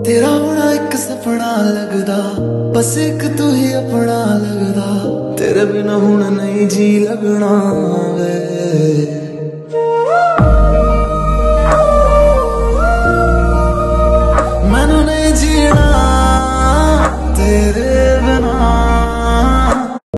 तेरा होना एक सपना लगदा, बस एक तू ही अपना लगदा। तेरे बिना हुण नहीं जी लगना वे।